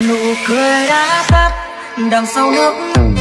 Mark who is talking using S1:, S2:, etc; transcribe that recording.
S1: nụ cười đã tắt đằng sau nước mắt.